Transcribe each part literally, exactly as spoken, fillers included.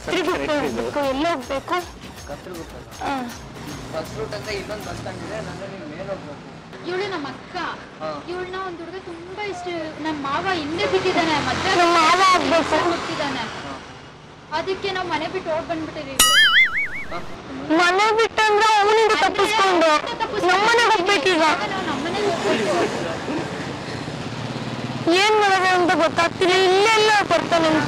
ಕತ್ರಿಗುಪ್ಪೆ ಹೋಗ್ಬೇಕು. ಎಲ್ಲಿ ಹೋಗ್ಬೇಕು? ಕತ್ರಿಗುಪ್ಪೆ ಬಸ್ ರೂಟ್ ಅಂತ ಇನ್ನೊಂದು ಬಸ್ ಸ್ಟ್ಯಾಂಡ್ ಇದೆ, ನಂಗೆ ನೀವು ಮೇಲೆ ಹೋಗ್ಬೇಕು. ಇವಳು ನಮ್ಮ ಅಕ್ಕ, ಇವಳನ್ನ ಒಂದು ಹುಡುಗ ತುಂಬಾ ಇಷ್ಟ. ನಮ್ಮ ಮಾವ ಹಿಂದೆ ಬಿಟ್ಟಿದ್ದಾನೆ, ಮತ್ತೆ ನಮ್ಮ ಮಾವ ಆಗ್ಬೇಕು ಬಿಟ್ಟಿದ್ದಾನೆ. ಅದಕ್ಕೆ ನಾವು ಮನೆ ಬಿಟ್ಟು ಹೋಗಿ ಬಂದ್ಬಿಟ್ಟಿದೀವಿ. ಮನೆ ಬಿಟ್ಟಂದ್ರೆ ಅವನಿಗೆ ತಪ್ಪಿಸ್ಕೊಂಡು ನಮ್ಮನೆಗೆ ಹೋಗ್ಬೇಕೀಗ. ನಮ್ಮನೆಗೆ ಹೋಗ್ಬೇಕು. ಏನ್ ಮಾಡೋದು ಅಂತ ಗೊತ್ತಾಗ್ತಿಲ್ಲ. ಇಲ್ಲೆಲ್ಲ ಬರ್ತಾನೆ ಅಂತ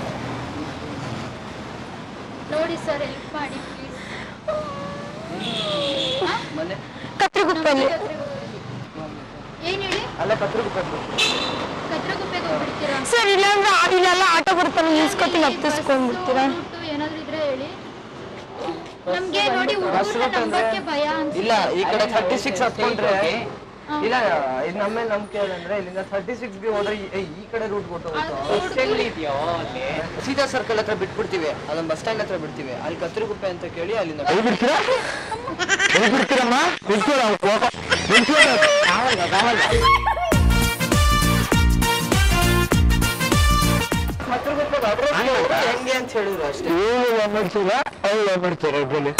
ನೋಡಿ ಸರ್, ಹೆಲ್ಪ್ ಮಾಡಿ ಪ್ಲೀಸ್. ಕತ್ರಿಗುಪ್ಪೆಯಲ್ಲಿ ಏನ್ ಹೇಳಿ? ಅಲ್ಲ ಕತ್ರಿಗುಪ್ಪೆ ಕತ್ರಿಗುಪ್ಪೆಗೆ ಹೋಗ್ಬಿಡ್ತೀರಾ ಸರ್? ಇಲ್ಲಾಂದ್ರೆ ಇಲ್ಲೆಲ್ಲ ಆಟೋ ಬರ್ತಾನೆ, ನಿಲ್ಸ್ಕೊತೀನಿ, ಹತ್ತಿಸ್ಕೊಂಡ್ಬಿಡ್ತೀರಾ? ಏನಾದ್ರು ಇದ್ರೆ ಹೇಳಿ. ನಮ್ಗೆ ನೋಡಿ ಹುಡುಗರ ನಂಬಕ್ಕೆ ಭಯ ಅನ್ಸುತ್ತೆ. ಇಲ್ಲ, ಈ ಕಡೆ ಥರ್ಟಿ ಸಿಕ್ಸ್ ಹತ್ಕೊಂಡ್ರೆ ಇಲ್ಲ, ಇದು ನಮ್ಮ ಮೇಲೆ ನಂಬಿಕೆ ಅಂದ್ರೆ ಇಲ್ಲಿಂದ ಥರ್ಟಿ ಸಿಕ್ಸ್ ಗೆ ಹೋದ್ರೆ ಈ ಕಡೆ ರೂಟ್ ಸೀದಾ ಸರ್ಕಲ್ ಹತ್ರ ಬಿಟ್ಬಿಡ್ತೀವಿ, ಅದೊಂದು ಬಸ್ ಸ್ಟ್ಯಾಂಡ್ ಹತ್ರ ಬಿಡ್ತೀವಿ. ಅಲ್ಲಿ ಕತ್ರಿಗುಪ್ಪೆ ಅಂತ ಕೇಳಿ ಅಲ್ಲಿಂದ ಬಿಡ್ತೀರಾ? ಬಿಡ್ತೀರಮ್ಮ? ಹೆಂಗೆ ಅಂತ ಹೇಳಿದ್ರು ಅಷ್ಟೇ. ಮಾಡ್ತೀರ ಅವ್ರು ಮಾಡ್ತಾರೆ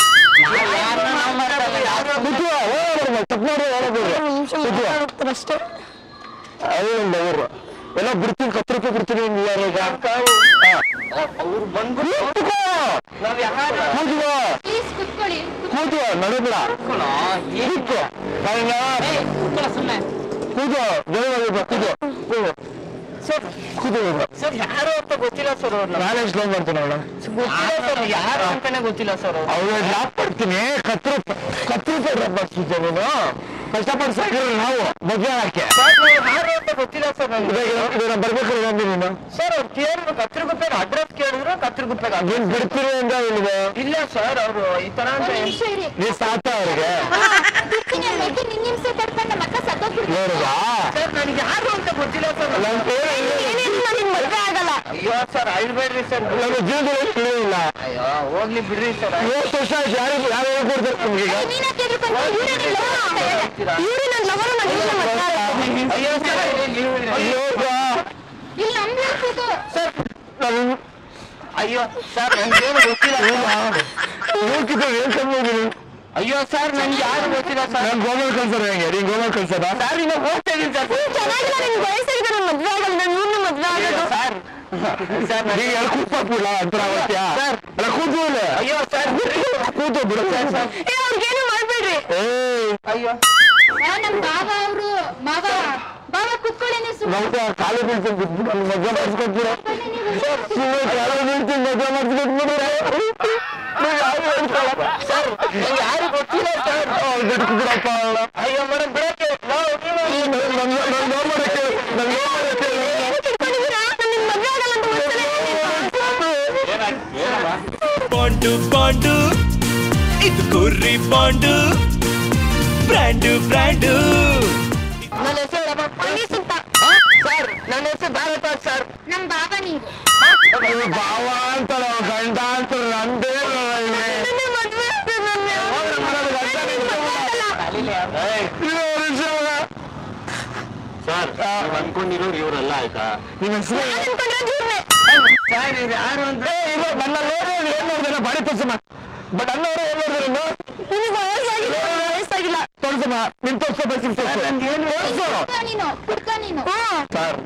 ಅಷ್ಟೇ. ಅವರು ಎಲ್ಲ ಬಿಡ್ತೀನಿ, ಹತ್ತು ರೂಪಾಯಿ ಬಿಡ್ತೀನಿ. ಅವ್ರು ಬಂದ್ಬಿಟ್ಟು ನಾವ್ ಯಾರು ಕೂತು ನಡುಬಿಡ ಕೂದು ಕೂದು ಕೂದು ಸರ್ ಕೂದು ಸರ್. ಯಾರು ಅಂತ ಗೊತ್ತಿಲ್ಲ ಸರ್. ಅವ್ರು ನಾನು ಎಕ್ಸ್ಪ್ಲೇನ್ ಮಾಡ್ತೀನಿ ಅವಳು. ಗೊತ್ತಿಲ್ಲ ಸರ್, ಯಾರು ಅಂತಾನೆ ಗೊತ್ತಿಲ್ಲ ಸರ್. ಅವ್ರು ಲಾಕ್ ಕೊಡ್ತೀನಿ. ಕತ್ತು ರೂಪಾಯಿ ಕತ್ತು ರೂಪಾಯಿ ಡ್ರಾಪ್ ಮಾಡ್ತಿದ್ದೆ. ನೀನು ಕಷ್ಟಪಟ್ಟು ಸಾಕಿದ್ರೆ ನಾವು ಮದುವೆ ಹಾಕಿ ಯಾರು ಅಂತ ಗೊತ್ತಿಲ್ಲ ಸರ್. ನಂಗೆ ಬರ್ಬೇಕು ಬಂದು ನೀನು ಸರ್. ಅವ್ರು ಕೇಳಿದ್ರು ಕತ್ರಿಗುಪ್ಪೆಗೆ ಅಡ್ರೆಸ್ ಕೇಳಿದ್ರು, ಕತ್ರಿಗುಪ್ಪೆಗೆ ಅಡ್ರೆಸ್ ಬಿಡ್ತೀರಿ ಅಂತ ಹೇಳಿದೆ. ಇಲ್ಲ ಸರ್, ಅವರು ಈ ತರ ಅಂತ ನೀವು ಸಾತ ಅವ್ರಿಗೆ ಸರ್. ನನಗೆ ಯಾರು ಅಂತ ಗೊತ್ತಿಲ್ಲ ಸರ್. ಮದುವೆ ಆಗಲ್ಲ. ಅಯ್ಯೋ ಸರ್, ಅಳ್ಬೇಡ್ರಿ ಸರ್, ನನ್ನ ಜೀವನದಲ್ಲಿ ಇಲ್ಲ. ಅಯ್ಯೋ ಹೋಗ್ಲಿ ಬಿಡ್ರಿ ಸರ್. ಐವತ್ತು ವರ್ಷ ಆಯ್ತು. ಯಾರು ಯಾರು ಹೇಳ್ಕೊಡ್ತಾರೆ ನಮ್ಗೆ? ಅಯ್ಯೋ ಸರ್, ಅಯ್ಯೋ ಸರ್, ನನ್ಗೇನು ಗೊತ್ತಿಲ್ಲ. ಅಯ್ಯೋ ಸರ್, ನನ್ಗೆ ಯಾರು ಗೊತ್ತಿಲ್ಲ ಸರ್. ನಾನು ಗೋಮಲ್ ಕಲ್ಸರ ಹೆಂಗೆ? ನೀನ್ ಗೋಮಲ್ ಕಲ್ಸದ ಸರ್? ಈಗ ಹೋಗ್ತಾ ಇದೀನಿ ಸರ್. ವಯಸ್ಸಾಗಿದೆ, ನನ್ನ ಮದ್ವೆ ಆಗಲ್ಲ. ನಾನು ಇನ್ನು ಮದ್ವೆ ಆಗೋದು ಸರ್. ಸರ್ ನನಗೆ ಎರಡು ಕೂತ್ಬಿಡ್ಲ ಅಂತ ಅವತ್ಯ ಸರ್. ಅಲ್ಲ ಕೂತು. ಅಯ್ಯೋ ಸರ್, ಕೂತು ಬಿಡು ಸರ್. ಅವ್ರಿಗೇನು ಮಾಡ್ಬೇಡ್ರಿ. ಅಯ್ಯೋ ನಮ್ ಬಾವ ಅವರು ಮಾವ ಬಾವ ಕುತ್ಕೊಳ್ಳಿ. ಕಾಲು ಬೀಳ್ತೀನಿ, ಬಿಟ್ಬಿಟ್ಟು ಅಲ್ಲಿ ಮದುವೆ ಮಾಡಿಸ್ಕೊಡ್ತೀರ ಕಾಲು ಬೀಳ್ತೀನಿ, ಮದುವೆ ಮಾಡಿಸ್ಕೊಟ್ಬಿಡ್ರೆ ಸರ್. ಯಾರು ಗೊತ್ತಿಲ್ಲ ಸರ್. ಬಿಟ್ಬಿಡಪ್ಪ. ಅಯ್ಯೋ ಮೇಡಮ್ ಬಿಡಕ್ಕೆ ಬಾಂಡು ಬಾಂಡು ಇದು ಕುರ್ರಿ ಬಾಂಡು, ಬ್ರ್ಯಾಂಡು ಬ್ರ್ಯಾಂಡು. ನನ್ನ ಹೆಸರು ಸರ್. ನನ್ನ ಹೆಸರು ಭಾರತ ಸರ್. ನಮ್ ಬಾವ ನೀವು ಭಾವ ಅಂತ ಗಂಡ ಅಂತ ನಂದೇ ಸರ್. ಅನ್ಕೊಂಡಿರೋರು ಇವರೆಲ್ಲ ಆಯ್ತಾ? ನಿಮ್ಮ ಹೆಸರು ಸರ್ ಇದು ಯಾರು ಅಂದ್ರೆ ಇದು ನನ್ನ ನೋಡ್ರಿ. ಏನ್ ನೋಡಿದ್ರೆ ಬಾಡಿ ತೋರ್ಸಮ್ಮ. ಬಟ್ ಅನ್ನೋರು ಏನ್ ನೋಡಿದ್ರು ವಯಸ್ಸಾಗಿಲ್ಲ. ತೋರ್ಸಮ್ಮ, ನಿನ್ ತೋರ್ಸೋ ಬಸ್ ತೋರ್ಸು. ಸರ್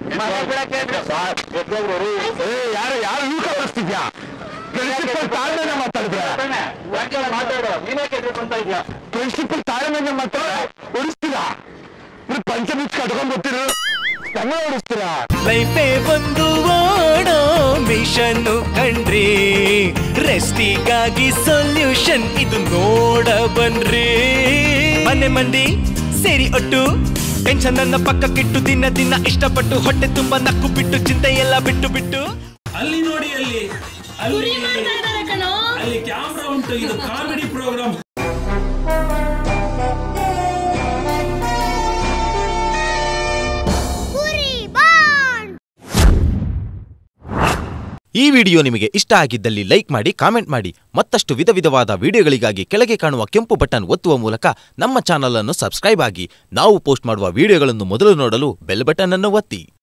ಯಾರು ಯಾರು ಯೂ ಕಳಿಸ್ತಿದ್ಯಾ? ಪ್ರಿನ್ಸಿಪಲ್ ತಾಳ್ಮೆನ ಮಾತಾಡಿದ್ರೆ ಮಾತಾಡೋ. ನೀನೇ ಅಂತ ಇದ್ಯಾ? ಪ್ರಿನ್ಸಿಪಲ್ ತಾಳ್ಮೆನ ಮಾತಾಡ ಉಡಿಸ್ತೀರಾ? ಪಂಚಮಿಚ್ ಕಟ್ಕೊಂಡ್ ಬರ್ತೀರ, ತಂಗ ಓಡಿಸ್ತೀರಾ? ಲೈಫೇ ಒಂದು ಓಡೋ ಮಿಷನ್ ಕಂಡ್ರಿ, ರೆಸ್ಟಿಗಾಗಿ ಸೊಲ್ಯೂಷನ್ ಇದು ನೋಡ ಬನ್ರಿ. ಮನೆ ಮಂದಿ ಸೇರಿ ಒಟ್ಟು ಟೆನ್ಷನ್ ಅನ್ನ ಪಕ್ಕಕ್ಕಿಟ್ಟು ದಿನ ದಿನ ಇಷ್ಟಪಟ್ಟು ಹೊಟ್ಟೆ ತುಂಬಾ ನಕ್ಕು ಬಿಟ್ಟು ಚಿಂತೆ ಎಲ್ಲ ಬಿಟ್ಟು ಬಿಟ್ಟು ಅಲ್ಲಿ ನೋಡಿ, ಅಲ್ಲಿ ಅಲ್ಲಿ ಅಲ್ಲಿ ಕ್ಯಾಮ್ರಾ ಉಂಟು. ಇದು ಕಾಮಿಡಿ ಪ್ರೋಗ್ರಾಮ್. ಈ ವಿಡಿಯೋ ನಿಮಗೆ ಇಷ್ಟ ಆಗಿದ್ದಲ್ಲಿ ಲೈಕ್ ಮಾಡಿ, ಕಾಮೆಂಟ್ ಮಾಡಿ. ಮತ್ತಷ್ಟು ವಿಧ ವಿಧವಾದ ವಿಡಿಯೋಗಳಿಗಾಗಿ ಕೆಳಗೆ ಕಾಣುವ ಕೆಂಪು ಬಟನ್ ಒತ್ತುವ ಮೂಲಕ ನಮ್ಮ ಚಾನಲ್ ಅನ್ನು ಸಬ್ಸ್ಕ್ರೈಬ್ ಆಗಿ. ನಾವು ಪೋಸ್ಟ್ ಮಾಡುವ ವಿಡಿಯೋಗಳನ್ನು ಮೊದಲು ನೋಡಲು ಬೆಲ್ ಬಟನ್ ಅನ್ನು ಒತ್ತಿ.